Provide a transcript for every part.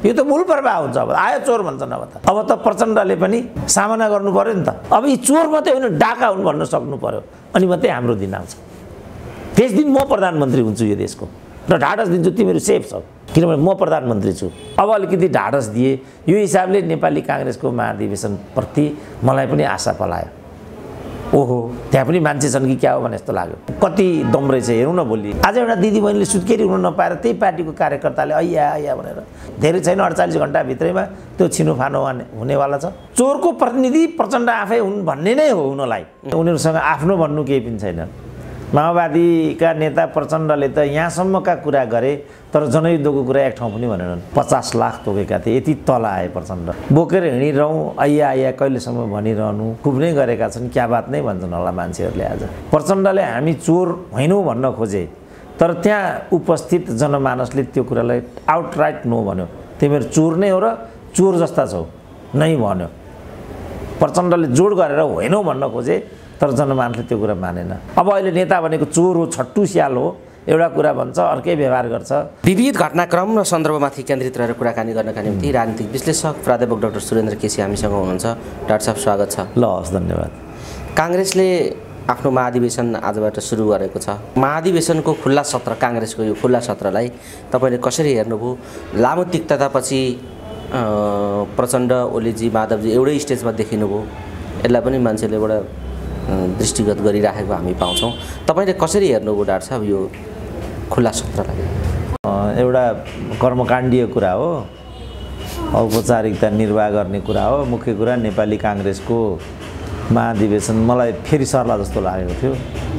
यो त मूल प्रभाव हुन्छ। अब आयो चोर भन्छन्, अब त प्रचण्डले पनि सामना गर्नु पर्यो नि त। अब यी चोर मात्रै होइन, डाका हुन् भन्न सक्नु पर्यो, अनि मात्रै हाम्रो दिन आउँछ। त्यस दिन म प्रधानमन्त्री हुन्छु यो देशको र ढाडस दिन्छु तिमीहरू सेफ छौ, किनभने म प्रधानमन्त्री छु। अब अलिकति ढाडस दिए, यो हिसाबले नेपाली काङ्ग्रेसको महाधिवेशनप्रति मलाई पनि आशा पलायो। ओहो, त्यहाँ पनि मान्छे छन् कि क्या हो भने जस्तो लाग्यो। कति दम रहेछ हेरौँ न भोलि। आज एउटा दिदीबहिनीले सुत्केरी हुन नपाएर त्यही पार्टीको कार्यकर्ताले ऐया ऐया भनेर, धेरै छैन 48 घन्टाभित्रैमा त्यो छिनोफानो हुनेवाला छ। चोरको प्रतिनिधि प्रचण्ड आफै हुन् भन्ने नै हो उनीहरूलाई, उनीहरूसँग आफ्नो भन्नु केही पनि छैन। माओवादीका नेता प्रचण्डले त यहाँसम्मका कुरा गरे, तर जनयुद्धको कुरा एक ठाउँ पनि भनेनन्। 50 लाख तोकेका थिए, यति तल आए प्रचण्ड। बोकेर हिँडिरहँ, ऐया ऐया कहिलेसम्म भनिरहनु, खुब नै गरेका छन्, क्या बात नै भन्छन् होला मान्छेहरूले। आज प्रचण्डले हामी चोर होइनौँ भन्न खोजे, तर त्यहाँ उपस्थित जनमानसले त्यो कुरालाई आउटराइट नो भन्यो। तिमीहरू चोर नै हो र चोर जस्ता छौ नै भन्यो। प्रचण्डले जोड गरेर होइनौँ भन्न खोजे, तर जनमानसले त्यो कुरा मानेन। अब अहिले नेता भनेको चोर हो, छट्टु स्याल हो, एउटा कुरा भन्छ अर्कै व्यवहार गर्छ। विविध घटनाक्रम र सन्दर्भमाथि केन्द्रित रहेर कुराकानी गर्नका निम्ति राजनीतिक विश्लेषक प्राध्यापक डाक्टर सुरेन्द्र केसी हामीसँग हुनुहुन्छ। डाक्टर साहब स्वागत छ। ल हस्, धन्यवाद। काङ्ग्रेसले आफ्नो महाधिवेशन आजबाट सुरु गरेको छ। महाधिवेशनको खुल्ला सत्र, काङ्ग्रेसको यो खुल्ला सत्रलाई तपाईँले कसरी हेर्नुभयो? लामो तिक्ततापछि प्रचण्ड, ओलीजी, माधवजी एउटै स्टेजमा देखिनुभयो, यसलाई पनि मान्छेले एउटा दृष्टिगत गरिराखेको हामी पाउँछौँ। तपाईँले कसरी हेर्नुभयो डाक्टर साहब यो खुल्ला सत्रलाई? एउटा कर्मकाण्डीय कुरा हो, औपचारिकता निर्वाह गर्ने कुरा हो। मुख्य कुरा नेपाली काङ्ग्रेसको महाधिवेशन मलाई फेरि सर्ला जस्तो लागेको थियो,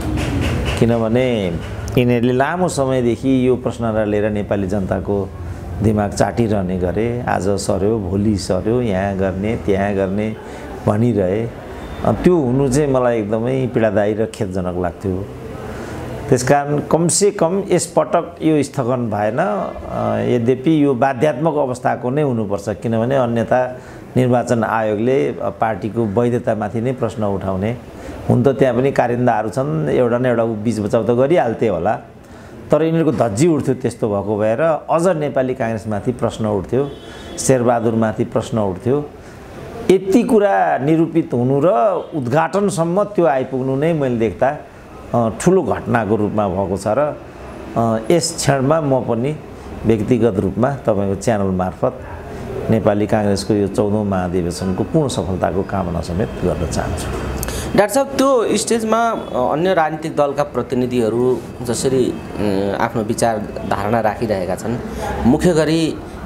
किनभने यिनीहरूले लामो समयदेखि यो प्रश्नलाई लिएर नेपाली जनताको दिमाग चाटिरहने गरे। आज सर्यो, भोलि सर्यो, यहाँ गर्ने त्यहाँ गर्ने भनिरहे। त्यो हुनु चाहिँ मलाई एकदमै पीडादायी र खेदजनक लाग्थ्यो। त्यसकारण कमसेकम यसपटक यो स्थगन भएन। यद्यपि यो बाध्यात्मक अवस्थाको नै हुनुपर्छ, किनभने अन्यथा निर्वाचन आयोगले पार्टीको वैधतामाथि नै प्रश्न उठाउने हुन। त त्यहाँ पनि कारिन्दाहरू छन्, एउटा न एउटा बीच बचाउ त गरिहाल्थे होला, तर यिनीहरूको धज्जी उठ्थ्यो। त्यस्तो भएको भएर अझ नेपाली काङ्ग्रेसमाथि प्रश्न उठ्थ्यो, शेरबहादुरमाथि प्रश्न उठ्थ्यो। यति कुरा निरूपित हुनु र उद्घाटनसम्म त्यो आइपुग्नु नै मैले देख्दा ठुलो घटनाको रूपमा भएको छ। र यस क्षणमा म पनि व्यक्तिगत रूपमा तपाईँको च्यानल मार्फत नेपाली काङ्ग्रेसको यो 14औं महाधिवेशनको पूर्ण सफलताको कामना समेत गर्न चाहन्छु। डाक्टर साहब, त्यो स्टेजमा अन्य राजनीतिक दलका प्रतिनिधिहरू जसरी आफ्नो विचार धारणा राखिरहेका छन्, मुख्य गरी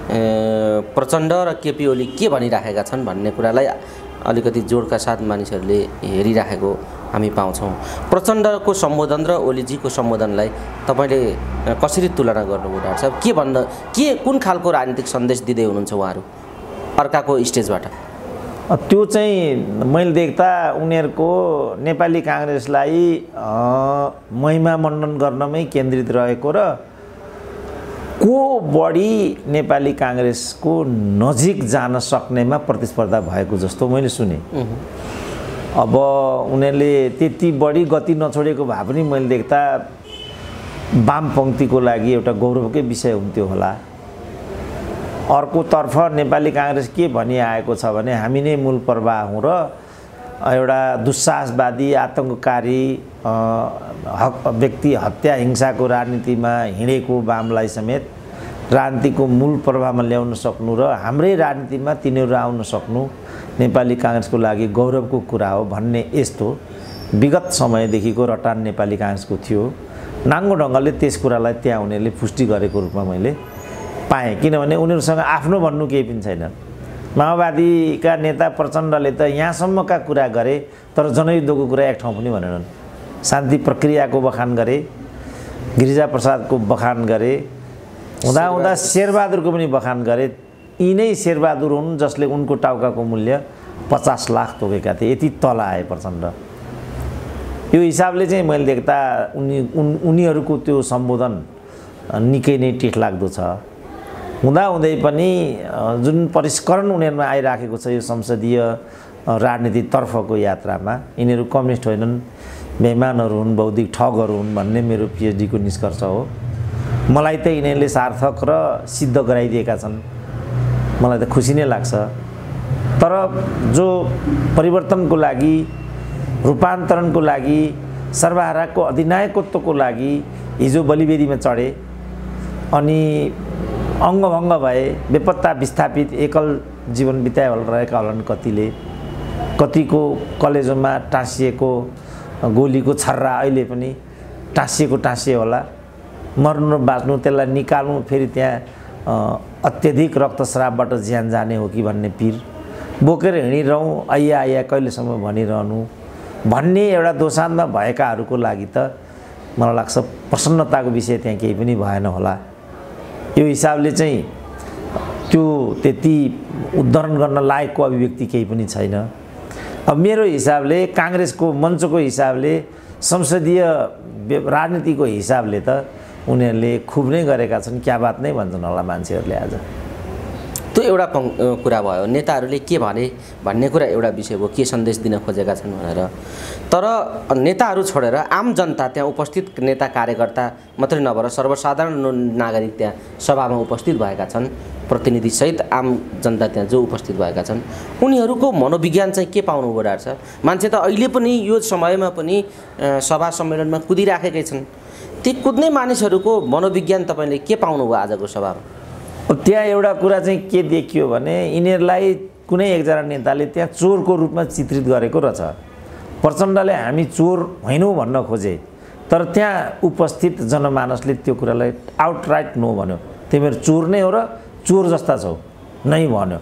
प्रचण्ड र केपी ओली के भनिराखेका छन् भन्ने कुरालाई अलिकति जोडका साथ मानिसहरूले हेरिराखेको हामी पाउँछौँ। प्रचण्डको सम्बोधन र ओलीजीको सम्बोधनलाई तपाईँले कसरी तुलना गर्नुभयो डाक्टर साहब? कुन खालको राजनीतिक सन्देश दिँदै हुनुहुन्छ उहाँहरू अर्काको स्टेजबाट? त्यो चाहिँ मैले देख्दा उनीहरूको नेपाली काङ्ग्रेसलाई महिमा मण्डन गर्नमै केन्द्रित रहेको र को बढी नेपाली काङ्ग्रेसको नजिक जान सक्नेमा प्रतिस्पर्धा भएको जस्तो मैले सुने। अब उनीहरूले त्यति बढी गति नछोडेको भए पनि मैले देख्दा वामपन्थीको लागि एउटा गौरवकै विषय हुन्थ्यो होला। अर्कोतर्फ नेपाली काङ्ग्रेस के भनिआएको छ भने हामी नै मूल प्रवाह हौँ र एउटा दुस्साहसवादी, आतङ्ककारी, व्यक्ति हत्या हिंसाको राजनीतिमा हिँडेको वामलाई समेत राजनीतिको मूल प्रवाहमा ल्याउन सक्नु र हाम्रै राजनीतिमा तिनीहरू आउन सक्नु नेपाली काङ्ग्रेसको लागि गौरवको कुरा हो भन्ने यस्तो विगत समयदेखिको रटान नेपाली काङ्ग्रेसको थियो। नाङ्गो ढङ्गले त्यस कुरालाई त्यहाँ उनीहरूले पुष्टि गरेको रूपमा मैले पाएँ, किनभने उनीहरूसँग आफ्नो भन्नु केही पनि छैन। माओवादीका नेता प्रचण्डले त यहाँसम्मका कुरा गरे, तर जनयुद्धको कुरा एक ठाउँ पनि भनेनन्। शान्ति प्रक्रियाको बखान गरे, गिरिजाप्रसादको बखान गरे, हुँदा शेरबहादुरको पनि बखान गरे। यिनै शेरबहादुर हुन् जसले उनको टाउकाको मूल्य 50 लाख तोकेका थिए, यति तल आए प्रचण्ड। यो हिसाबले चाहिँ मैले देख्दा उनीहरूको त्यो सम्बोधन निकै नै टिठलाग्दो छ। हुँदाहुँदै पनि जुन परिष्करण उनीहरूमा आइराखेको छ यो संसदीय राजनीतितर्फको यात्रामा, यिनीहरू कम्युनिस्ट होइनन्, बेइमानहरू हुन्, बौद्धिक ठगहरू हुन् भन्ने मेरो PhD को निष्कर्ष हो। मलाई त यिनीहरूले सार्थक र सिद्ध गराइदिएका छन्। मलाई त खुसी नै लाग्छ। तर जो परिवर्तनको लागि, रूपान्तरणको लागि, सर्वहाराको अधिनायकत्वको लागि हिजो बलिबेदीमा चढे अनि अङ्गभङ्ग भए, बेपत्ता विस्थापित एकल जीवन बिताइरहेका होलान् कतिले, कतिको कलेजोमा टाँसिएको गोलीको छर्रा अहिले पनि टाँसिए होला। मर्नु र बाँच्नु, त्यसलाई निकाल्नु, फेरि त्यहाँ अत्यधिक रक्तस्रावबाट ज्यान जाने हो कि भन्ने पिर बोकेर हिँडिरहँ, आइया कहिलेसम्म भनिरहनु भन्ने एउटा दोसान्धमा भएकाहरूको लागि त मलाई लाग्छ प्रसन्नताको विषय त्यहाँ केही पनि भएन होला। यो हिसाबले चाहिँ त्यो त्यति उद्धरण गर्न लायकको अभिव्यक्ति केही पनि छैन। अब मेरो हिसाबले, काङ्ग्रेसको मञ्चको हिसाबले, संसदीय राजनीतिको हिसाबले त उनीहरूले खुब नै गरेका छन्। क्या बात नै भन्छन् होला मान्छेहरूले आज। त्यो एउटा कुरा भयो। नेताहरूले के भने भन्ने कुरा एउटा विषय भयो, के सन्देश दिन खोजेका छन् भनेर। तर नेताहरू छोडेर आम जनता, त्यहाँ उपस्थित नेता कार्यकर्ता मात्रै नभएर सर्वसाधारण नागरिक त्यहाँ सभामा उपस्थित भएका छन्, प्रतिनिधिसहित आम जनता त्यहाँ जो उपस्थित भएका छन्, उनीहरूको मनोविज्ञान चाहिँ के पाउनुभयो डाक्टर साहब? मान्छे त अहिले पनि यो समयमा पनि सभा सम्मेलनमा कुदिराखेकै छन्। ती कुद्ने मानिसहरूको मनोविज्ञान तपाईँले के पाउनुभयो आजको सभामा? त्यहाँ एउटा कुरा चाहिँ के देखियो भने यिनीहरूलाई कुनै एकजना नेताले त्यहाँ चोरको रूपमा चित्रित गरेको रहेछ। प्रचण्डले हामी चोर होइनौँ भन्न खोजे, तर त्यहाँ उपस्थित जनमानसले त्यो कुरालाई आउटराइट नो भन्यो। तिमीहरू चोर नै हो र चोर जस्ता छौ नै भन्यो।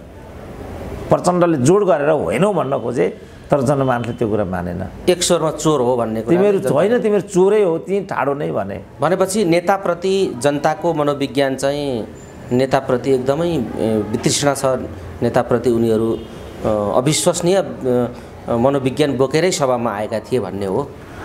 प्रचण्डले जोड गरेर होइनौँ भन्न खोजे, तर जनमानसले त्यो कुरा मानेन। एक स्वरमा चोर हो भन्ने कुरा, तिमीहरू होइन, तिमीहरू चोरै हो, ती ठाडो नै भनेपछि नेताप्रति जनताको मनोविज्ञान चाहिँ नेताप्रति एकदमै वितृष्णा छ। नेताप्रति उनीहरू अविश्वसनीय मनोविज्ञान बोकेरै सभामा आएका थिए भन्ने हो।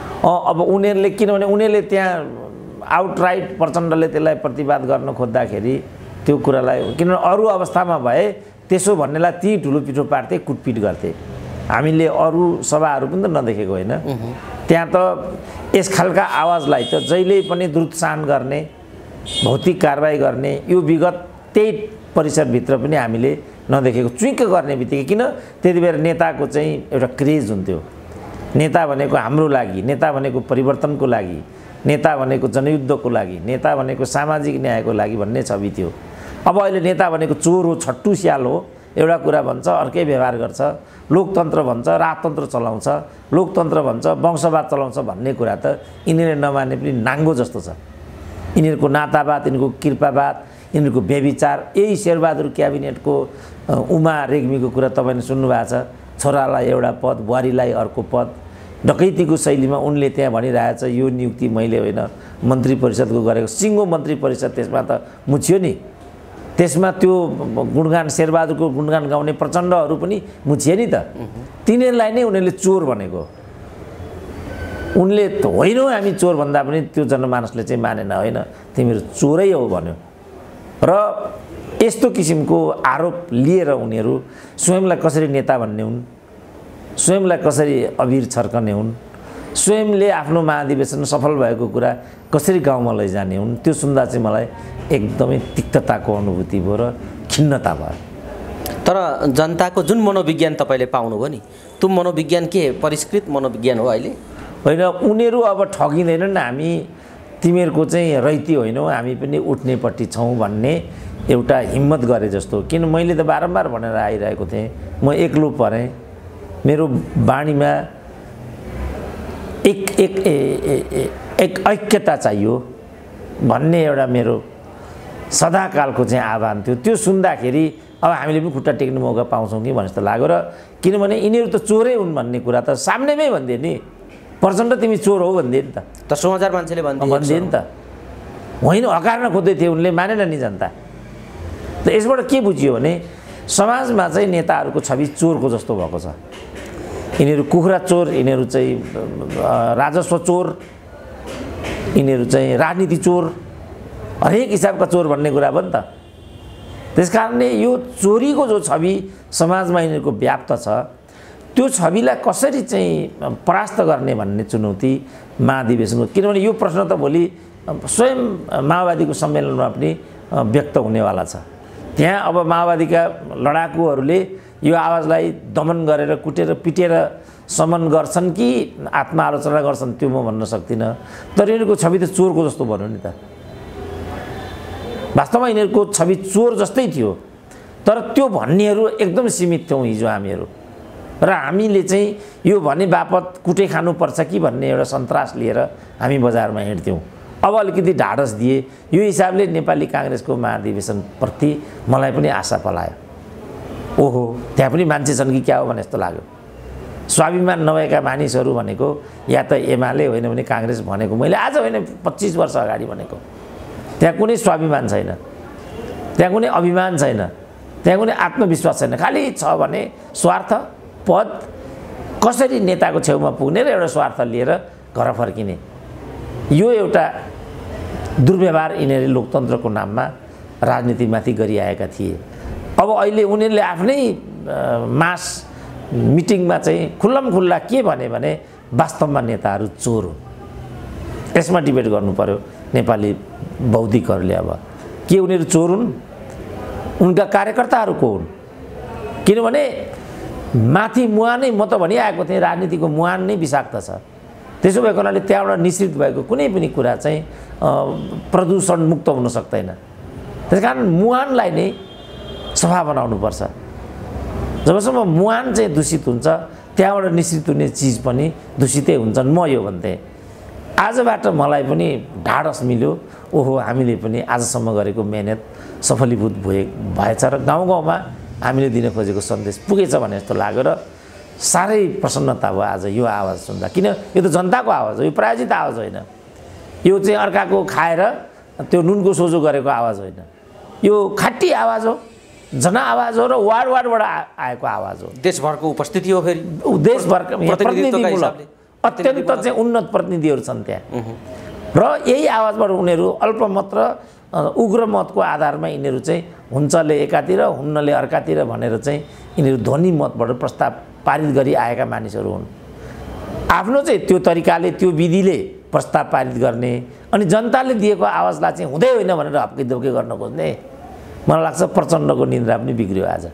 अब उनीहरूले, किनभने उनीहरूले त्यहाँ आउटराइट प्रचण्डले त्यसलाई प्रतिवाद गर्न खोज्दाखेरि त्यो कुरालाई, किनभने अरू अवस्थामा भए त्यसो भन्नेलाई ती ठुलो पिठो पार्थे, कुटपिट गर्थे। हामीले अरू सभाहरू पनि त नदेखेको होइन। त्यहाँ त यस खालका आवाजलाई त जहिले पनि द्रुतसान गर्ने, भौतिक कारबाही गर्ने, यो विगत त्यही परिसरभित्र पनि हामीले नदेखेको। चुइक्क गर्ने बित्तिकै, किन त्यति बेर नेताको चाहिँ एउटा क्रेज हुन्थ्यो। नेता भनेको हाम्रो लागि, नेता भनेको परिवर्तनको लागि, नेता भनेको जनयुद्धको लागि, नेता भनेको सामाजिक न्यायको लागि भन्ने छवि थियो। अब अहिले नेता भनेको चोर हो, छट्टु स्याल हो, एउटा कुरा भन्छ अर्कै व्यवहार गर्छ, लोकतन्त्र भन्छ, राजतन्त्र चलाउँछ, लोकतन्त्र भन्छ, वंशवाद चलाउँछ भन्ने कुरा त यिनीहरूले नमान्ने पनि नाङ्गो जस्तो छ। यिनीहरूको नातावाद, यिनीहरूको कृपावाद, यिनीहरूको व्यभिचार, यही शेरबहादुर क्याबिनेटको उमा रेग्मीको कुरा तपाईँले सुन्नुभएको छ। छोरालाई एउटा पद, बुहारीलाई अर्को पद, डकैतीको शैलीमा उनले त्यहाँ भनिरहेछ यो नियुक्ति मैले होइन मन्त्री परिषदको गरेको। सिङ्गो मन्त्री परिषद त्यसमा त मुछियो नि। त्यसमा त्यो गुणगान, शेरबहादुरको गुणगान गाउने प्रचण्डहरू पनि मुछिए नि त। तिनीहरूलाई नै उनीहरूले चोर भनेको। उनले होइनौँ हामी चोर भन्दा पनि त्यो जनमानसले चाहिँ मानेन, होइन तिमीहरू चोरै हो भन्यो। र यस्तो किसिमको आरोप लिएर उनीहरू स्वयंलाई कसरी नेता भन्ने हुन्, स्वयंलाई कसरी अबिर छर्कने हुन्, स्वयंले आफ्नो महाधिवेशन सफल भएको कुरा कसरी गाउँमा लैजाने हुन्, त्यो सुन्दा चाहिँ मलाई एकदमै तिक्तताको अनुभूति भयो र खिन्नता भयो। तर जनताको जुन मनोविज्ञान तपाईँले पाउनुभयो नि, त्यो मनोविज्ञान के परिष्कृत मनोविज्ञान हो अहिले? होइन, उनीहरू अब ठगिँदैनन्, हामी तिमीहरूको चाहिँ रैती होइनौँ, हामी पनि उठ्नेपट्टि छौँ भन्ने एउटा हिम्मत गरे जस्तो। किन मैले त बारम्बार भनेर आइरहेको थिएँ, म एक्लो परेँ, मेरो बाणीमा एक ऐक्यता चाहियो भन्ने एउटा मेरो सदाकालको चाहिँ आह्वान थियो। त्यो सुन्दाखेरि अब हामीले पनि खुट्टा टेक्ने मौका पाउँछौँ कि भने जस्तो लाग्यो। र किनभने यिनीहरू त चोरै हुन् भन्ने कुरा त सामनेमै भनिदिए नि। प्रचण्ड तिमी चोर हो भनिदिए नि त। 10,000 मान्छेले भनिदिए नि त। होइन, हकार्न खोज्दै थिए, उनले मानेन नि जनता। त यसबाट के बुझियो भने समाजमा चाहिँ नेताहरूको छवि चोरको जस्तो भएको छ। यिनीहरू कुखुरा चोर, यिनीहरू चाहिँ राजस्व चोर, यिनीहरू चाहिँ राजनीति चोर, हरेक हिसाबका चोर भन्ने कुरा भयो नि त। त्यसकारणले यो चोरीको जो छवि समाजमा यिनीहरूको व्याप्त छ, त्यो छविलाई कसरी चाहिँ परास्त गर्ने भन्ने चुनौती महाधिवेशनको। किनभने यो प्रश्न त भोलि स्वयं माओवादीको सम्मेलनमा पनि व्यक्त हुनेवाला छ। त्यहाँ अब माओवादीका लडाकुहरूले यो आवाजलाई दमन गरेर कुटेर पिटेर समन गर्छन् कि आत्मआलोचना गर्छन् त्यो म भन्न सक्दिनँ। तर यिनीहरूको छवि त चोरको जस्तो भन्यो नि त। वास्तवमा यिनीहरूको छवि चोर जस्तै थियो, तर त्यो भन्नेहरू एकदम सीमित थियौँ हिजो हामीहरू। र हामीले चाहिँ यो भने बापत कुटे खानुपर्छ कि भन्ने एउटा सन्तास लिएर हामी बजारमा हिँड्थ्यौँ। अब अलिकति ढाडस दिए। यो हिसाबले नेपाली काङ्ग्रेसको महाधिवेशनप्रति मलाई पनि आशा पलायो। ओहो, त्यहाँ पनि मान्छे छन् कि क्या हो भने जस्तो लाग्यो। स्वाभिमान नभएका मानिसहरू भनेको या त एमाले होइन भने काङ्ग्रेस भनेको मैले आज होइन 25 वर्ष अगाडि भनेको। त्यहाँ कुनै स्वाभिमान छैन, त्यहाँ कुनै अभिमान छैन, त्यहाँ कुनै आत्मविश्वास छैन। खालि छ भने स्वार्थ, पद, कसरी नेताको छेउमा पुग्ने र एउटा स्वार्थ लिएर घर फर्किने। यो एउटा दुर्व्यवहार यिनीहरूले लोकतन्त्रको नाममा राजनीतिमाथि गरिआएका थिए। अब अहिले उनीहरूले आफ्नै मास मिटिङमा चाहिँ खुल्लमखुल्ला के भने वास्तवमा नेताहरू चोर हुन्। यसमा डिबेट गर्नु पर्यो नेपाली बौद्धिकहरूले। अब के उनीहरू चोर हुन्? उनका कार्यकर्ताहरू को हुन्? किनभने माथि मुहान नै, म त भनिआएको थिएँ राजनीतिको मुहान नै विषाक्त छ। त्यसो भएको हुनाले त्यहाँबाट निश्चित भएको कुनै पनि कुरा चाहिँ प्रदूषण मुक्त हुन सक्दैन। त्यसकारण मुहानलाई नै सफा बनाउनुपर्छ। जबसम्म मुहान चाहिँ दूषित हुन्छ त्यहाँबाट निश्चित हुने चिज पनि दूषितै हुन्छन्। म यो भन्थेँ। आजबाट मलाई पनि ढाडस मिल्यो। ओहो, हामीले पनि आजसम्म गरेको मेहनत सफलीभूत भएछ र गाउँ गाउँमा हामीले दिन खोजेको सन्देश पुगेछ भने जस्तो लाग्यो। र साह्रै प्रसन्नता भयो आज यो आवाज सुन्दा। किन यो त जनताको आवाज हो, यो प्रायोजित आवाज होइन। यो चाहिँ अर्काको खाएर त्यो नुनको सोझो गरेको आवाज होइन। यो खाटी आवाज हो, जनआवाज हो र वार्डबाट आएको आवाज हो। देशभरको उपस्थिति हो, फेरि देशभरका प्रतिनिधिमूलक अत्यन्त चाहिँ उन्नत प्रतिनिधिहरू छन् त्यहाँ। र यही आवाजबाट उनीहरू अल्पमत र उग्र मतको आधारमा यिनीहरू चाहिँ हुन्छले एकातिर हुन्नले अर्कातिर भनेर चाहिँ यिनीहरू ध्वनि मतबाट प्रस्ताव पारित गरी आएका मानिसहरू हुन्। आफ्नो चाहिँ त्यो तरिकाले त्यो विधिले प्रस्ताव पारित गर्ने अनि जनताले दिएको आवाजलाई चाहिँ हुँदै होइन भनेर हप्कीदोकी गर्न खोज्ने। मलाई लाग्छ प्रचण्डको निन्द्रा पनि बिग्रियो आज।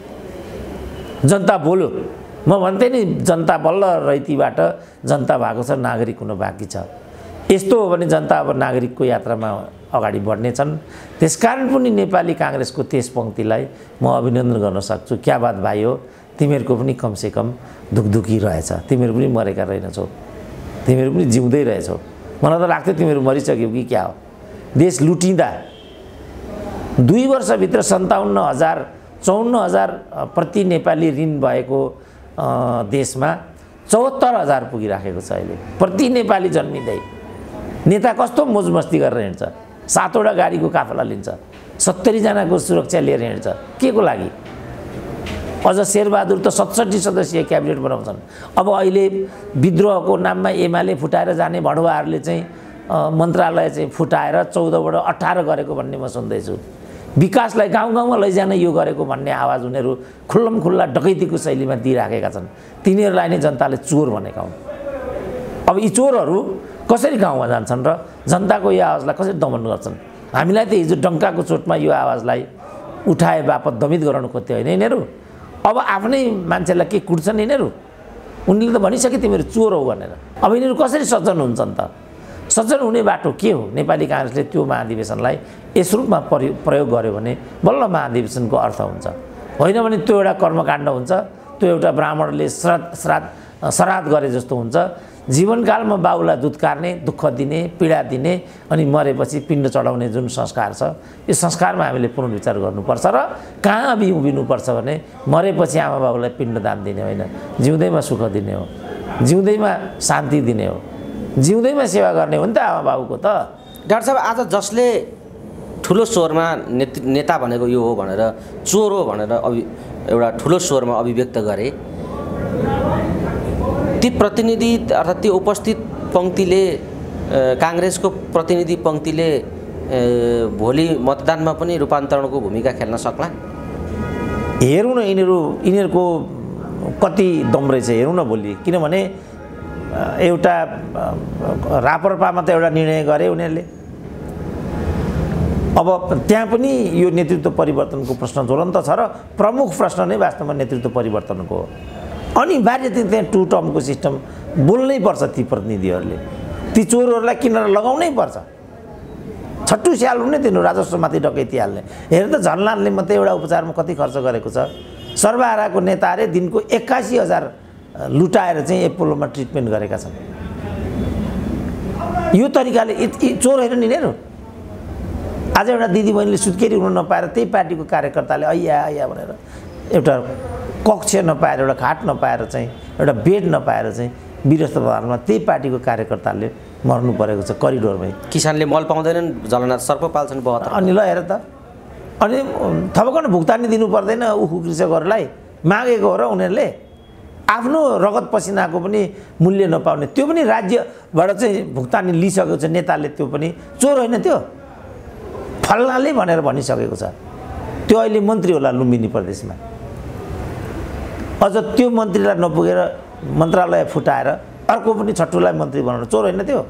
जनता बोल्यो। म भन्थेँ नि जनता बल्ल रैतीबाट जनता भएको छ, नागरिक हुन बाँकी छ। यस्तो हो भने जनता अब नागरिकको यात्रामा अगाडि बढ्नेछन्। त्यसकारण पनि नेपाली काङ्ग्रेसको त्यस पङ्क्तिलाई म अभिनन्दन गर्न सक्छु। क्या बात भाइ हो, तिमीहरूको पनि कमसेकम दुखदुखी रहेछ, तिमीहरू पनि मरेका रहेनछौ, तिमीहरू पनि जिउँदै रहेछौ। मलाई त लाग्थ्यो तिमीहरू मरिसक्यौ कि क्या हो। देश लुटिँदा 2 वर्षभित्र 54,000 प्रति नेपाली ऋण भएको देशमा 74,000 पुगिराखेको छ अहिले प्रति नेपाली जन्मिँदै। नेता कस्तो मोजमस्ती गरेर हिँड्छ, 7वटा गाडीको काफला लिन्छ, 70 जनाको सुरक्षा लिएर हिँड्छ, के को लागि? अझ शेरबहादुर त 67 सदस्यीय क्याबिनेट बनाउँछन्। अब अहिले विद्रोहको नाममा एमाले फुटाएर जाने भडुवाहरूले चाहिँ मन्त्रालय चाहिँ फुटाएर 14बाट 18 गरेको भन्ने म सुन्दैछु। विकासलाई गाउँ गाउँमा लैजान यो गरेको भन्ने आवाज उनीहरू खुल्लमखुल्ला डकैतीको शैलीमा दिइराखेका छन्। तिनीहरूलाई नै जनताले चोर भनेका हुन्। अब यी चोरहरू कसरी गाउँमा जान्छन् र जनताको यो आवाजलाई कसरी दमन गर्छन्? हामीलाई त हिजो डङ्काको चोटमा यो आवाजलाई उठाए बापत दमित गराउनु खोज्थ्यो होइन यिनीहरू? अब आफ्नै मान्छेलाई के कुट्छन् यिनीहरू? उनीहरूले त भनिसके तिमीहरू चोर हो भनेर। अब यिनीहरू कसरी सज्जन हुन्छन् त? सज्जन हुने बाटो के हो? नेपाली काङ्ग्रेसले त्यो महाधिवेशनलाई यस रूपमा प्रयोग गर्यो भने बल्ल महाधिवेशनको अर्थ हुन्छ। होइन भने त्यो एउटा कर्मकाण्ड हुन्छ, त्यो एउटा ब्राह्मणले श्राद्ध गरे जस्तो हुन्छ। जीवनकालमा बाउलाई दुत्कार्ने, दुःख दिने, पीडा दिने अनि मरेपछि पिण्ड चढाउने जुन संस्कार छ, यो संस्कारमा हामीले पुनर्विचार गर्नुपर्छ। र कहाँ उभिनुपर्छ भने मरेपछि आमा बाउलाई पिण्डदान दिने होइन, जिउँदैमा सुख दिने हो, जिउँदैमा शान्ति दिने हो, जिउँदैमा सेवा गर्ने हो नि त आमा बाउको त। डाक्टर साहब, आज जसले ठुलो स्वरमा नेता भनेको यो हो भनेर, चोर हो भनेर एउटा ठुलो स्वरमा अभिव्यक्त गरे, ती प्रतिनिधि अर्थात् त्यो उपस्थित पङ्क्तिले, काङ्ग्रेसको प्रतिनिधि पङ्क्तिले भोलि मतदानमा पनि रूपान्तरणको भूमिका खेल्न सक्ला? हेरौँ न यिनीहरूको कति दम रहेछ, हेरौँ न भोलि। किनभने एउटा रापरपामा त एउटा निर्णय गरे उनीहरूले, अब त्यहाँ पनि यो नेतृत्व परिवर्तनको प्रश्न ज्वलन्त छ र प्रमुख प्रश्न नै वास्तवमा नेतृत्व परिवर्तनको हो। अनिवार्य त्यहाँ टु टर्मको सिस्टम बोल्नै पर्छ ती प्रतिनिधिहरूले, ती चोरहरूलाई किनेर लगाउनै पर्छ। छट्टु स्याल हुने तिनीहरू राजस्वमाथि डकैती हाल्ने। हेर त झलनाथले मात्रै एउटा उपचारमा कति खर्च गरेको छ। सर्वहाराको नेताले दिनको 81,000 लुटाएर चाहिँ एपोलोमा ट्रिटमेन्ट गरेका छन्। यो तरिकाले चोर होइन यिनीहरू। आज एउटा दिदीबहिनीले सुत्केरी हुन नपाएर त्यही पार्टीको कार्यकर्ताले ऐया भनेर एउटा कक्ष नपाएर, एउटा खाट नपाएर चाहिँ, एउटा बेड नपाएर चाहिँ वीर अस्पतालमा त्यही पार्टीको कार्यकर्ताले मर्नु परेको छ करिडोरमै। किसानले मल पाउँदैनन्, जलनाथ सर्प पाल्छन् 72। अनि ल हेर त, अनि थपकन भुक्तानी दिनु पर्दैन उखु कृषकहरूलाई, मागेको हो र उनीहरूले आफ्नो रगत पसिनाको पनि मूल्य नपाउने, त्यो पनि राज्यबाट चाहिँ भुक्तानी लिइसकेको छ नेताले। त्यो पनि चोर होइन, त्यो फल्नाले भनेर भनिसकेको छ। त्यो अहिले मन्त्री होला लुम्बिनी प्रदेशमा, अझ त्यो मन्त्रीलाई नपुगेर मन्त्रालय फुटाएर अर्को पनि छट्टुलाई मन्त्री बनाउनु चोर होइन त्यो?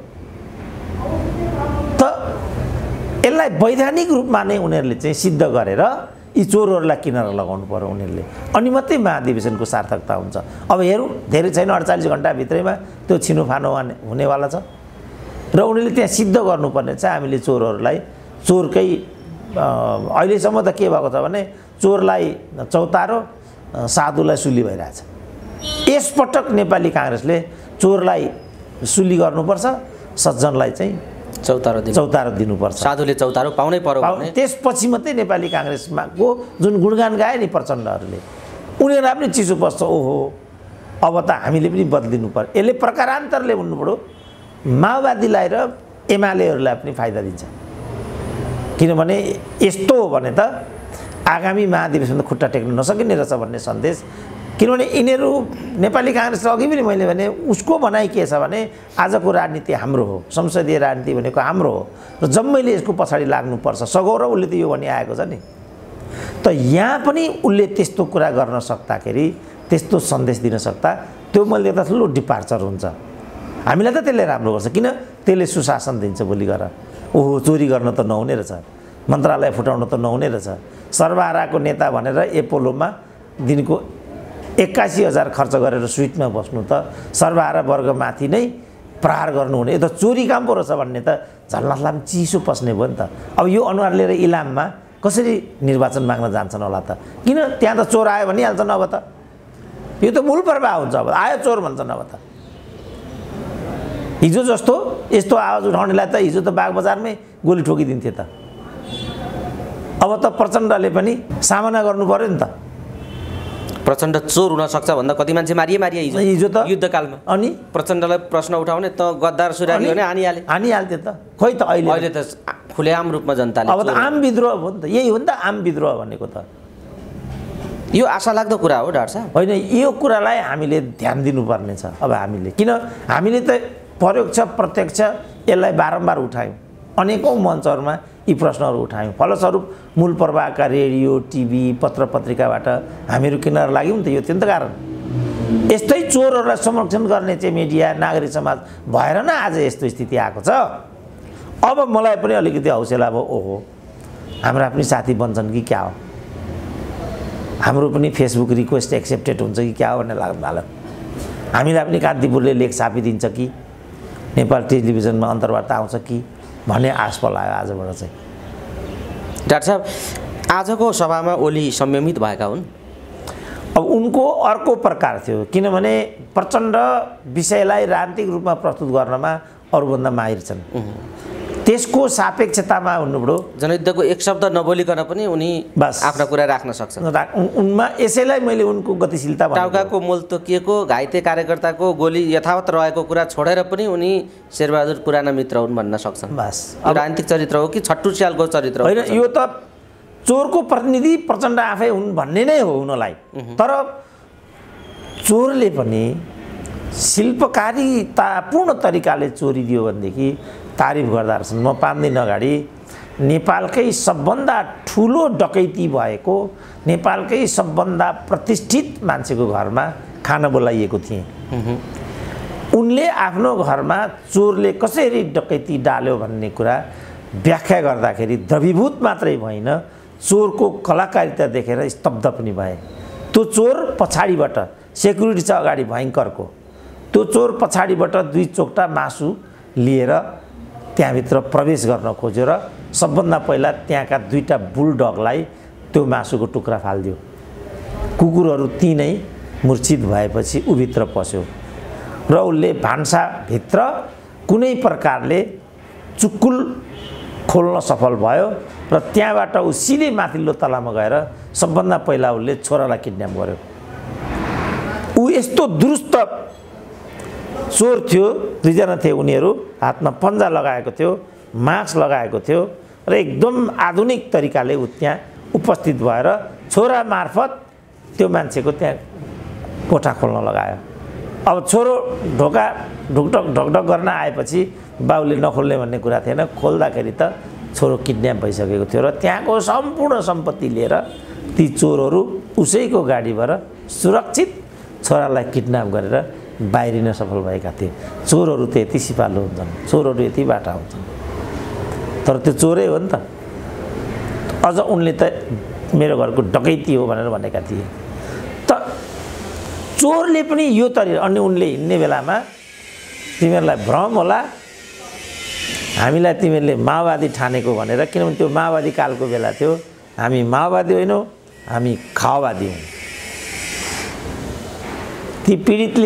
त यसलाई वैधानिक रूपमा नै उनीहरूले चाहिँ सिद्ध गरेर यी चोरहरूलाई किनेर लगाउनु पर्यो उनीहरूले, अनि मात्रै महाधिवेशनको सार्थकता हुन्छ। अब हेरौँ, धेरै छैन, 48 घन्टाभित्रैमा त्यो छिनोफानो हुनेवाला छ र उनीहरूले त्यहाँ सिद्ध गर्नुपर्ने छ हामीले चोरहरूलाई। चोरकै अहिलेसम्म त के भएको छ भने चोरलाई चौतारो, साधुलाई सुली भइरहेछ। यसपटक नेपाली काङ्ग्रेसले चोरलाई सुली गर्नुपर्छ, सज्जनलाई चाहिँ चौतारो दिनुपर्छ। साधुले चौतारो पाउनै पर्यो भने त्यसपछि मात्रै नेपाली काङ्ग्रेसको जुन गुणगान गाए नि प्रचण्डहरूले, उनीहरूलाई पनि चिसो बस्छ। ओहो, अब त हामीले पनि बदलिनु पर्यो। यसले प्रकारान्तरले भन्नु पऱ्यो माओवादीलाई र एमालेहरूलाई पनि फाइदा दिन्छ। किनभने यस्तो हो भने त आगामी महाधिवेशन त खुट्टा टेक्न नसकिने रहेछ भन्ने सन्देश। किनभने यिनीहरू नेपाली काङ्ग्रेसले अघि पनि मैले भने उसको भनाइ के छ भने आजको राजनीति हाम्रो हो, संसदीय राजनीति भनेको हाम्रो हो र जम्मैले यसको पछाडि लाग्नुपर्छ। सगौर उसले त यो भनिआएको छ नि। त यहाँ पनि उसले त्यस्तो कुरा गर्न सक्दाखेरि, त्यस्तो सन्देश दिन सक्दा त्यो मैले देख्दा ठुलो डिपार्चर हुन्छ। हामीलाई त त्यसले राम्रो गर्छ, किन त्यसले सुशासन दिन्छ। भोलि गएर ओहो चोरी गर्न त नहुने रहेछ, मन्त्रालय फुटाउन त नहुने रहेछ, सर्वहाराको नेता भनेर एपोलोमा दिनको 81,000 खर्च गरेर स्विटमा बस्नु त सर्वहारा वर्गमाथि नै प्रहार गर्नुहुने, यो त चोरी काम पो रहेछ भन्ने त झलनाथलाई पनि चिसो पस्ने भयो नि त। अब यो अनुहार लिएर इलाममा कसरी निर्वाचन माग्न जान्छन् होला त? किन त्यहाँ त चोर आयो भनिहाल्छन्। अब त यो त मूल प्रभाव हुन्छ। अब आयो चोर भन्छन्। अब त हिजो जस्तो यस्तो आवाज उठाउनेलाई त हिजो त बागबजारमै गोली ठोकिदिन्थे त। अब त प्रचण्डले पनि सामना गर्नु पर्यो नि त। प्रचण्ड चोर हुन सक्छ भन्दा कति मान्छे मारिए हिजो त युद्धकालमा। अनि प्रचण्डलाई प्रश्न उठाउने त गद्दार सुरानी भने हानिहाल्थे त। खोइ त अहिले त खुलेआम रूपमा जनताले। अब त आम विद्रोह हो नि त, यही हो नि त आम विद्रोह भनेको त। यो आशा लाग्दो कुरा हो डाक्टर साहब। होइन, यो कुरालाई हामीले ध्यान दिनुपर्ने छ। अब हामीले त परोक्ष प्रत्यक्ष यसलाई बारम्बार उठायौँ, अनेकौँ मञ्चहरूमा यी प्रश्नहरू उठायौँ। फलस्वरूप मूल प्रवाहका रेडियो, टिभी, पत्र पत्रिकाबाट हामीहरू किनेर लाग्यौँ नि त। यो थियो नि त कारण। यस्तै चोरहरूलाई संरक्षण गर्ने चाहिँ मिडिया, नागरिक समाज भएर न आज यस्तो स्थिति आएको छ। अब मलाई पनि अलिकति हौसला भयो, ओहो हाम्रा पनि साथी बन्छन् कि क्या हो, हाम्रो पनि फेसबुक रिक्वेस्ट एक्सेप्टेड हुन्छ कि क्या हो भन्ने लाग्नु थाल्यो। हामीलाई पनि कान्तिपुरले लेख छापिदिन्छ कि, नेपाल टेलिभिजनमा अन्तर्वार्ता आउँछ कि भन्ने आश पलायो आजबाट चाहिँ। डाक्टर साहब, आजको सभामा ओली संयमित भएका हुन्। अब उनको अर्को प्रकार थियो, किनभने प्रचण्ड विषयलाई राजनीतिक रूपमा प्रस्तुत गर्नमा अरूभन्दा माहिर छन्। त्यसको सापेक्षतामा हुनुभयो। जनयुद्धको एक शब्द नबोलिकन पनि उनी बस आफ्ना कुरा राख्न सक्छन्। उनमा यसैलाई मैले उनको गतिशीलता भनेको। टाउकाको मूल तोकिएको घाइते कार्यकर्ताको गोली यथावत रहेको कुरा छोडेर पनि उनी शेरबहादुर पुराना मित्र हुन् भन्न सक्छन्। बस यो राजनीतिक चरित्र हो कि छट्टु स्यालको चरित्र हो? होइन, यो त चोरको प्रतिनिधि प्रचण्ड आफै हुन् भन्ने नै हो उनलाई। तर चोरले पनि शिल्पकारितापूर्ण तरिकाले चोरी दियो भनेदेखि तारिफ गर्दा रहेछन्। म 5 दिन अगाडि नेपालकै सबभन्दा ठुलो डकैती भएको, नेपालकै सबभन्दा प्रतिष्ठित मान्छेको घरमा खाना बोलाइएको थिएँ। उनले आफ्नो घरमा चोरले कसरी डकैती डाल्यो भन्ने कुरा व्याख्या गर्दाखेरि द्रवीभूत मात्रै भएन, चोरको कलाकारिता देखेर स्तब्ध पनि भए। त्यो चोर पछाडिबाट सेक्युरिटी छ अगाडि भयङ्करको, त्यो चोर पछाडिबाट 2 चोक्टा मासु लिएर त्यहाँभित्र प्रवेश गर्न खोज्यो र सबभन्दा पहिला त्यहाँका 2टा बुलडगलाई त्यो मासुको टुक्रा फालिदियो। कुकुरहरू तीनै मूर्छित भएपछि उभित्र पस्यो र उसले भान्साभित्र कुनै प्रकारले चुक्कुल खोल्न सफल भयो र त्यहाँबाट ऊ सिधै माथिल्लो तलामा गएर सबभन्दा पहिला उसले छोरालाई किडन्याप गर्यो। ऊ यस्तो दुरुस्त चोर थियो, 2 जना थिए उनीहरू, हातमा पन्जा लगाएको थियो, मास्क लगाएको थियो र एकदम आधुनिक तरिकाले ऊ त्यहाँ उपस्थित भएर छोरा मार्फत त्यो मान्छेको त्यहाँ कोठा खोल्न लगायो। अब छोरो ढोका ढुकढक ढकढक गर्न आएपछि बाउले नखोल्ने भन्ने कुरा थिएन, खोल्दाखेरि त छोरो किडन्याप भइसकेको थियो र त्यहाँको सम्पूर्ण सम्पत्ति लिएर ती चोरहरू उसैको गाडीबाट सुरक्षित छोरालाई किडन्याप गरेर बाहिरिन सफल भएका थिए। चोरहरू त यति सिपालु हुन्छन्, चोरहरू यति बाटा हुन्छन्, तर त्यो चोरै हो नि त। अझ उनले त मेरो घरको डकैती हो भनेर भनेका थिए। त चोरले पनि यो तरिका, अनि उनले हिँड्ने बेलामा तिमीहरूलाई भ्रम होला, हामीलाई तिमीहरूले माओवादी ठानेको भनेर, किनभने त्यो माओवादी कालको बेला थियो। हामी माओवादी होइनौँ, हामी खाओवादी हौँ। ती पीडितले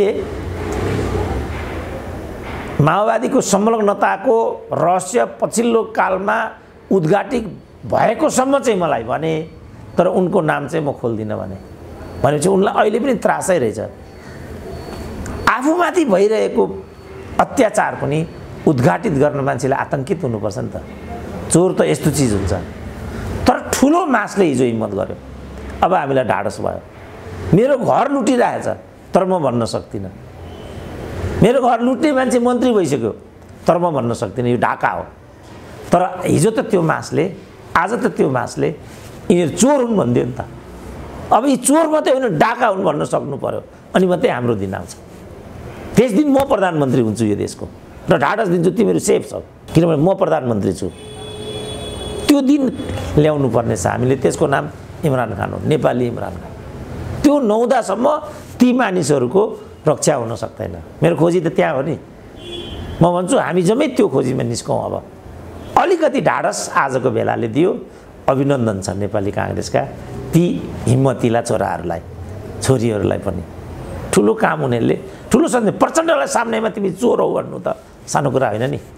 माओवादीको संलग्नताको रहस्य पछिल्लो कालमा उद्घाटित भएकोसम्म चाहिँ मलाई भने, तर उनको नाम चाहिँ म खोल्दिनँ भनेपछि उनलाई अहिले पनि त्रासै रहेछ। आफूमाथि भइरहेको अत्याचार पनि उद्घाटित गर्न मान्छेले आतंकित हुनुपर्छ नि त। चोर त यस्तो चिज हुन्छ। तर ठुलो मासले हिजो हिम्मत गर्यो। अब हामीलाई ढाडस भयो। मेरो घर लुटिरहेछ तर म भन्न सक्दिनँ। मेरो घर लुट्ने मान्छे मन्त्री भइसक्यो तर म भन्न सक्दिनँ यो ढाका हो। तर हिजो त त्यो मासले, आज त त्यो मासले यिनीहरू चोर हुन् भनिदियो नि त। अब यी चोर मात्रै होइन, डाका हुन् भन्न सक्नु पर्यो, अनि मात्रै हाम्रो दिन आउँछ। त्यस दिन म प्रधानमन्त्री हुन्छु यो देशको र ढाडस दिन्छु तिमीहरू सेफ छौ, किनभने म प्रधानमन्त्री छु। त्यो दिन ल्याउनु पर्ने छ हामीले। त्यसको नाम इमरान खान हो, नेपाली इमरान खान। त्यो नहुँदासम्म ती मानिसहरूको रक्षा हुन सक्दैन। मेरो खोजी त त्यहाँ हो नि। म भन्छु हामी जम्मै त्यो खोजीमा निस्कौँ। अब अलिकति ढाडस आजको बेलाले दियो। अभिनन्दन छ नेपाली काङ्ग्रेसका ती हिम्मतिला छोराहरूलाई, छोरीहरूलाई पनि। ठुलो काम उनीहरूले, ठुलो सन्देश। प्रचण्डलाई सामनेमा तिमी चोर हौ भन्नु त सानो कुरा होइन नि।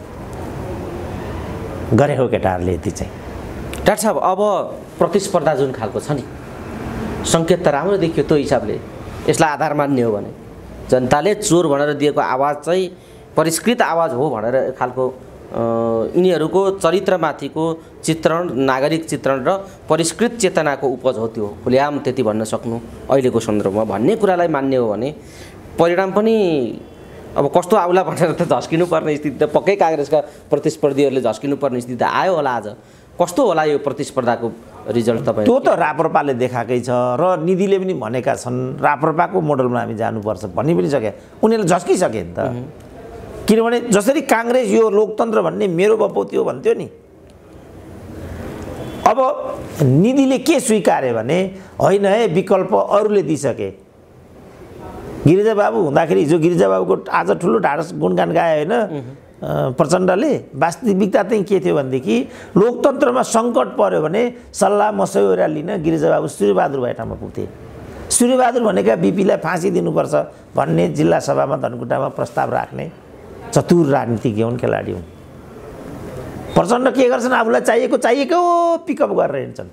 गरेको केटाहरूले यति चाहिँ। डाक्टर साहब, अब प्रतिस्पर्धा जुन खालको छ नि, सङ्केत त राम्रो देखियो त्यो हिसाबले। यसलाई आधार मान्ने हो भने जनताले चोर भनेर दिएको आवाज चाहिँ परिष्कृत आवाज हो भनेर खालको यिनीहरूको चरित्रमाथिको चित्रण, नागरिक चित्रण र परिष्कृत चेतनाको उपज हो त्यो। खुल्याम त्यति भन्न सक्नु अहिलेको सन्दर्भमा भन्ने कुरालाई मान्ने हो भने परिणाम पनि अब कस्तो आउला भनेर त झस्किनु पर्ने स्थिति त पक्कै काङ्ग्रेसका प्रतिस्पर्धीहरूले झस्किनु पर्ने स्थिति त आयो होला। आज कस्तो होला यो प्रतिस्पर्धाको रिजल्ट तपाईँ? त्यो त राप्रपाले देखाएकै छ र निधिले पनि भनेका छन् राप्रपाको मोडलमा हामी जानुपर्छ भनि पनि सके। उनीहरूले झस्किसके नि त। किनभने जसरी काङ्ग्रेस यो लोकतन्त्र भन्ने मेरो बपौती हो भन्थ्यो नि, अब निधिले के स्वीकार्यो भने होइन है विकल्प अरूले दिइसके। गिरिजा बाबु हुँदाखेरि हिजो गिरिजा बाबुको आज ठुलो ढाडस गुणगान गायो होइन प्रचण्डले। वास्तविकता चाहिँ के थियो भनेदेखि लोकतन्त्रमा सङ्कट पर्यो भने सल्लाह मसौरा लिन गिरिजा बाबु सूर्यबहादुर भए ठाउँमा पुग्थे। सूर्यबहादुर भनेका बिपीलाई फाँसी दिनुपर्छ भन्ने जिल्ला सभामा धनकुटामा प्रस्ताव राख्ने चतुर राजनीतिज्ञ हुन्, खेलाडी हुन्। प्रचण्ड के गर्छन्? आफूलाई चाहिएको पिकअप गरेर हिँड्छन्।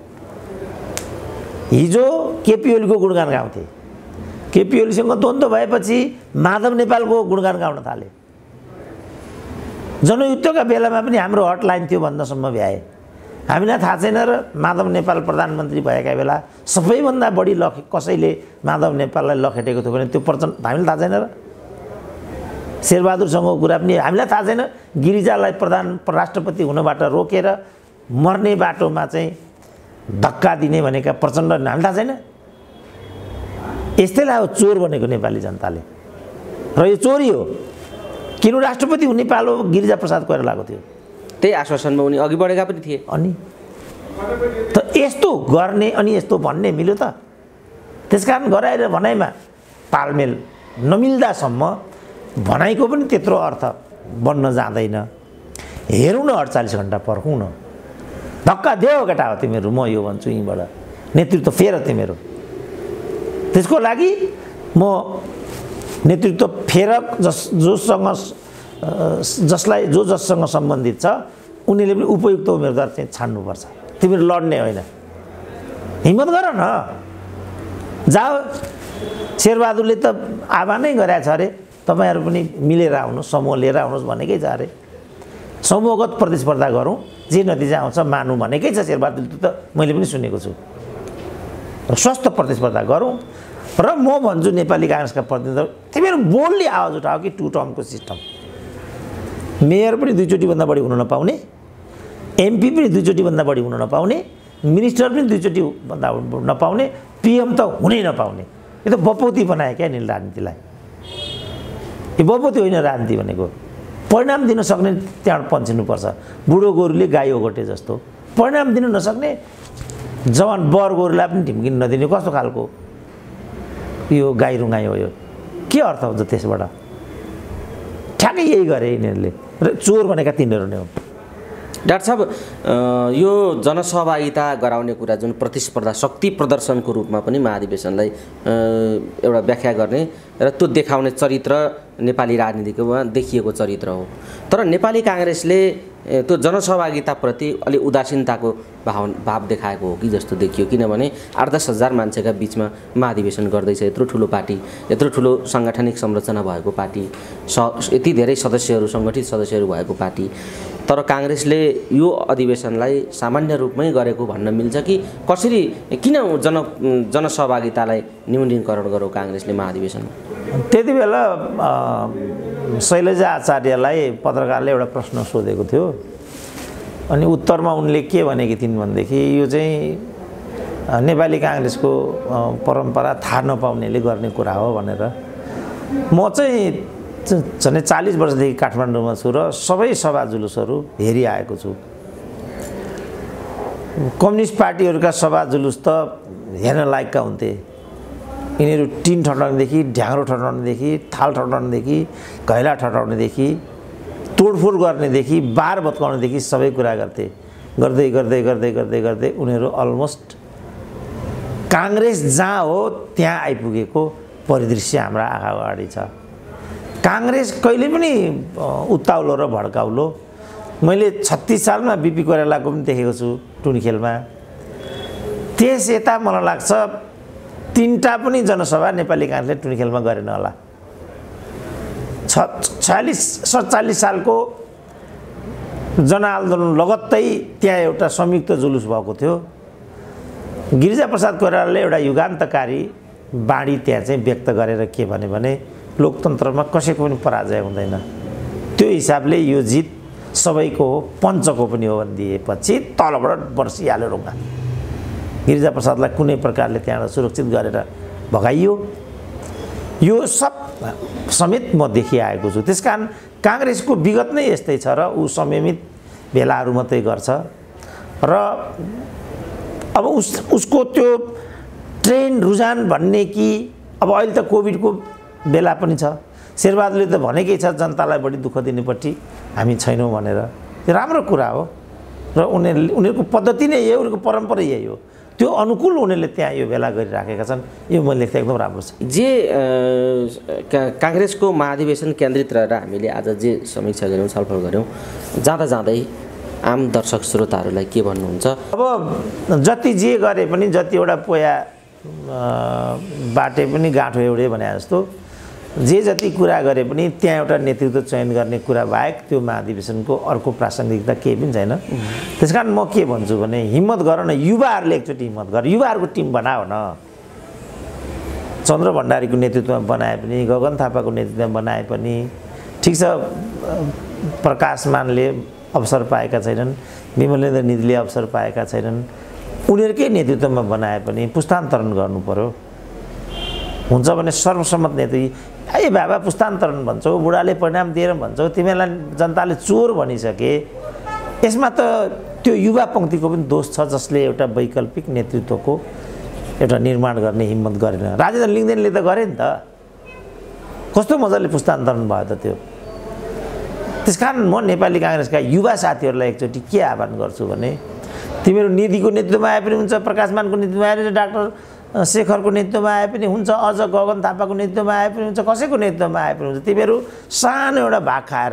हिजो केपी ओलीको गुणगान गाउँथे। केपी ओलीसँग द्वन्द्व भएपछि माधव नेपालको गुणगान गाउन थाले। जनयुद्धका बेलामा पनि हाम्रो हटलाइन थियो भन्दासम्म भ्याए। हामीलाई थाहा छैन र माधव नेपाल प्रधानमन्त्री भएका बेला सबैभन्दा बढी कसैले माधव नेपाललाई लखेटेको थियो भने त्यो प्रचण्ड, हामीलाई थाहा छैन र? शेरबहादुरसँगको कुरा पनि हामीलाई थाहा छैन। गिरिजालाई राष्ट्रपति हुनबाट रोकेर मर्ने बाटोमा चाहिँ धक्का दिने भनेका प्रचण्ड, हामीलाई थाहा छैन। यस्तै लाग्यो चोर भनेको नेपाली जनताले। र यो चोरी हो। किन राष्ट्रपति हुने पालो गिरिजा प्रसाद कोइरालाको थियो। त्यही आश्वासनमा उनी अघि बढेका पनि थिए। अनि त यस्तो गर्ने अनि यस्तो भन्ने मिल्यो त? त्यसकारण गराएर भनाइमा तालमेल नमिल्दासम्म भनाइको पनि त्यत्रो अर्थ बन्न जाँदैन। हेरौँ न 48 घण्टा पर्खौँ न। धक्का देऊ केटा हो तिमीहरू, म यो भन्छु यहीँबाट, नेतृत्व फेर तिमीहरू। त्यसको लागि म नेतृत्व फेर जससँग सम्बन्धित छ उनीहरूले पनि उपयुक्त उम्मेदवार चाहिँ छान्नुपर्छ। तिमीहरू लड्ने होइन, हिम्मत गर न। जाऊ, शेरबहादुरले त आह्वान नै गरेछ अरे तपाईँहरू पनि मिलेर आउनुहोस्, समूह लिएर आउनुहोस् भनेकै छ अरे। समूहगत प्रतिस्पर्धा गरौँ, जे नतिजा आउँछ मानौँ भनेकै छ शेरबहादुरले त मैले पनि सुनेको छु। र स्वस्थ प्रतिस्पर्धा गरौँ। र म भन्छु नेपाली काङ्ग्रेसका प्रतिनिधिहरू, तिमीहरू बोल्ने आवाज उठाओ कि 2 टर्मको सिस्टम। मेयर पनि 2 चोटिभन्दा बढी हुन नपाउने, एमपी पनि 2 चोटिभन्दा बढी हुन नपाउने, मिनिस्टर पनि 2 चोटिभन्दा नपाउने, पिएम त हुनै नपाउने। यो त बपौती बनायो क्या नि राजनीतिलाई। यो बपौती होइन राजनीति भनेको। परिणाम दिन सक्ने त्यहाँ पन्छिनुपर्छ। बुढो गोरुले गाई ओगटे जस्तो परिणाम दिन नसक्ने जवान बर गोरुलाई पनि ढिम्किन नदिने कस्तो खालको यो गाई रुगाई हो? यो के अर्थ हुन्छ त्यसबाट? ठ्याक्कै यही गरे यिनीहरूले। र चोर भनेका तिनीहरू नै हो। डाक्टर साहब, यो जनसहभागिता गराउने कुरा जुन प्रतिस्पर्धा शक्ति प्रदर्शनको रूपमा पनि महाधिवेशनलाई एउटा व्याख्या गर्ने र त्यो देखाउने चरित्र नेपाली राजनीतिमा देखिएको चरित्र हो। तर नेपाली काङ्ग्रेसले त्यो जनसहभागिताप्रति अलि उदासीनताको भाव देखाएको हो कि जस्तो देखियो। किनभने 8-10 हजार मान्छेका बिचमा महाधिवेशन गर्दैछ, यत्रो ठुलो पार्टी, यत्रो ठुलो साङ्गठनिक संरचना भएको पार्टी, यति धेरै सदस्यहरू, सङ्गठित सदस्यहरू भएको पार्टी, तर काङ्ग्रेसले यो अधिवेशनलाई सामान्य रूपमै गरेको भन्न मिल्छ कि कसरी, किन जनसहभागितालाई न्यूनीकरण गरौँ काङ्ग्रेसले महाधिवेशनमा? त्यति बेला शैलजा आचार्यलाई पत्रकारले एउटा प्रश्न सोधेको थियो। अनि उत्तरमा उनले के भनेकी थिइन् भनेदेखि यो चाहिँ नेपाली काङ्ग्रेसको परम्परा थाहा नपाउनेले गर्ने कुरा हो भनेर। म चाहिँ झन् 40 वर्षदेखि काठमाडौँमा छु र सबै सभा जुलुसहरू हेरिआएको छु। कम्युनिस्ट पार्टीहरूका सभा जुलुस त हेर्न लायकका हुन्थे। यिनीहरू टिन ठटाउनेदेखि, ढ्याङ्ग्रो ठटाउनेदेखि, थाल ठटाउनेदेखि, घैला ठटाउनेदेखि, तोडफोड गर्नेदेखि, बार भत्काउनेदेखि सबै कुरा गर्थे। गर्दै गर्दै गर्दै गर्दै गर्दै उनीहरू अलमोस्ट काङ्ग्रेस जहाँ हो त्यहाँ आइपुगेको परिदृश्य हाम्रा आँखा अगाडि छ। काङ्ग्रेस कहिले पनि उत्ताउलो र भड्काउलो। मैले 36 सालमा बिपी कोइरालाको पनि देखेको छु टुनीखेलमा। त्यस यता मलाई लाग्छ 3टा पनि जनसभा नेपाली काङ्ग्रेसले टुनीखेलमा गरेन होला। 46-47 सालको जनआन्दोलन लगत्तै त्यहाँ एउटा संयुक्त जुलुस भएको थियो। गिरिजाप्रसाद कोइरालाले एउटा युगान्तकारी बाणी त्यहाँ चाहिँ व्यक्त गरेर के भने लोकतन्त्रमा कसैको पनि पराजय हुँदैन, त्यो हिसाबले यो जित सबैको हो, पञ्चको पनि हो भनिदिएपछि तलबाट बर्सिहाल्यो ढुङ्गा। गिरिजाप्रसादलाई कुनै प्रकारले त्यहाँबाट सुरक्षित गरेर भगाइयो। यो सब समेत म देखिआएको छु। त्यसकारण काङ्ग्रेसको विगत नै यस्तै छ र ऊ संयमित भेलाहरू मात्रै गर्छ र अब उसको त्यो ट्रेन्ड रुझान भन्ने कि अब अहिले त कोभिडको बेला पनि छ। शेरबहादुरले त भनेकै छ जनतालाई बढी दुःख दिनेपट्टि हामी छैनौँ भनेर। त्यो राम्रो कुरा हो र उनीहरूको पद्धति नै यही, उनीहरूको परम्परा यही हो। त्यो अनुकूल उनीहरूले त्यहाँ यो भेला गरिराखेका छन्। यो मैले लेख्दा एकदम राम्रो छ। जे काङ्ग्रेसको महाधिवेशन केन्द्रित रहेर हामीले आज जे समीक्षा गऱ्यौँ, छलफल गऱ्यौँ, जाँदा जाँदै आम दर्शक श्रोताहरूलाई के भन्नुहुन्छ? अब जति जे गरे पनि, जतिवटा पोया बाटे पनि गाँठो एउटै भने जस्तो जे जति कुरा गरे पनि त्यहाँ एउटा नेतृत्व चयन गर्ने कुरा बाहेक त्यो महाधिवेशनको अर्को प्रासङ्गिकता केही पनि छैन। त्यसकारण म के भन्छु भने हिम्मत गर न, युवाहरूले एकचोटि हिम्मत गर, युवाहरूको टिम बनाओ न। चन्द्र भण्डारीको नेतृत्वमा बनाए पनि, गगन थापाको नेतृत्वमा बनाए पनि ठिक छ। प्रकाश मानले अवसर पाएका छैनन्, विमलेन्द्र निधिले अवसर पाएका छैनन्, उनीहरूकै नेतृत्वमा बनाए पनि पुस्तान्तरण गर्नु पर्यो। हुन्छ भने सर्वसम्मत नेतृत्व, ए बाबा पुस्तान्तरण भन्छौ, बुढाले परिणाम दिएर भन्छौ, तिमीलाई जनताले चोर भनिसके, यसमा त त्यो युवा पङ्क्तिको पनि दोष छ जसले एउटा वैकल्पिक नेतृत्वको एउटा निर्माण गर्ने हिम्मत गरेन। राजेन्द्र लिङ्गदेनले त गरे नि त, कस्तो मजाले पुस्तान्तरण भयो त त्यो। त्यसकारण म नेपाली काङ्ग्रेसका युवा साथीहरूलाई एकचोटि के आह्वान गर्छु भने तिमीहरू निधिको नेतृत्वमा आए पनि हुन्छ, प्रकाशमानको नेतृत्वमा आए पनि, डाक्टर शेखरको नेतृत्वमा आए पनि हुन्छ, अझ गगन थापाको नेतृत्वमा आए पनि हुन्छ, कसैको नेतृत्वमा आए पनि हुन्छ, तिमीहरू सानो एउटा भाग खाएर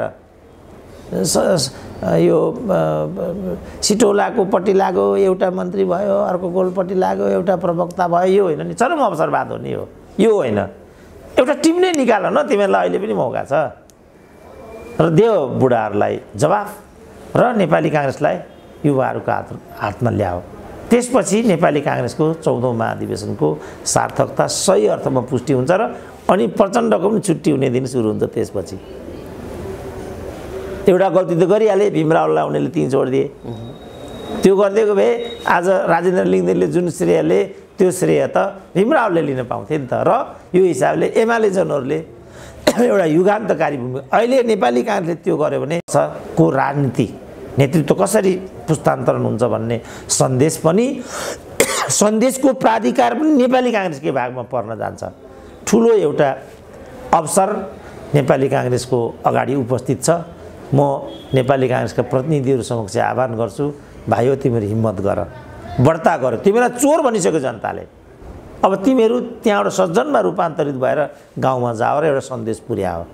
यो सिटौलाको पट्टि लाग्यो एउटा मन्त्री भयो, अर्को गोलपट्टि लाग्यो एउटा प्रवक्ता भयो, यो होइन नि, चरम अवसरवाद हो नि यो होइन। एउटा टिम नै निकाल न, तिमीहरूलाई अहिले पनि मौका छ र देऊ बुढाहरूलाई जवाफ र नेपाली काङ्ग्रेसलाई युवाहरूको हातमा ल्याऊ। त्यसपछि नेपाली काङ्ग्रेसको 14औं महाधिवेशनको सार्थकता सही अर्थमा पुष्टि हुन्छ र अनि प्रचण्डको पनि छुट्टी हुने दिन सुरु हुन्छ। त्यसपछि एउटा गल्ती त गरिहाले, भीमरावलाई उनीहरूले 3 छोडिदिए। त्यो गरिदिएको भए आज राजेन्द्र लिङ्गदेनले जुन श्रेय लिए त्यो श्रेय त भीमरावले लिन पाउँथे नि त। र यो हिसाबले एमाले जनहरूले एउटा युगान्तकारी भूमिका, अहिले नेपाली काङ्ग्रेसले त्यो गर्यो भने को राजनीति नेतृत्व कसरी पुस्तान्तरण हुन्छ भन्ने सन्देशको प्राधिकार पनि नेपाली काङ्ग्रेसकै भागमा पर्न जान्छ। ठुलो एउटा अवसर नेपाली काङ्ग्रेसको अगाडि उपस्थित छ। म नेपाली काङ्ग्रेसका प्रतिनिधिहरू समक्ष आह्वान गर्छु, भाइ हो तिमीहरू हिम्मत गर, बढ्ता गर। तिमीलाई चोर भनिसक्यो जनताले, अब तिमीहरू त्यहाँबाट सज्जनमा रूपान्तरित भएर गाउँमा जाओ र एउटा सन्देश पुर्याओ।